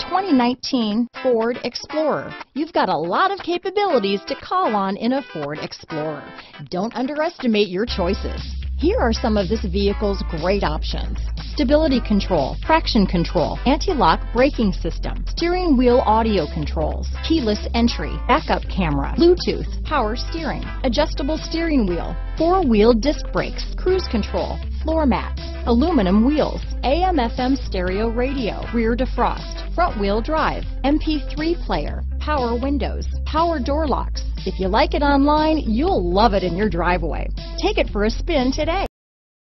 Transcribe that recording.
2019 Ford Explorer. You've got a lot of capabilities to call on in a Ford Explorer. Don't underestimate your choices. Here are some of this vehicle's great options: stability control, traction control, anti-lock braking system, steering wheel audio controls, keyless entry, backup camera, Bluetooth, power steering, adjustable steering wheel, four-wheel disc brakes, cruise control, floor mats, aluminum wheels, AM/FM stereo radio, rear defrost, front wheel drive, MP3 player, power windows, power door locks. If you like it online, you'll love it in your driveway. Take it for a spin today.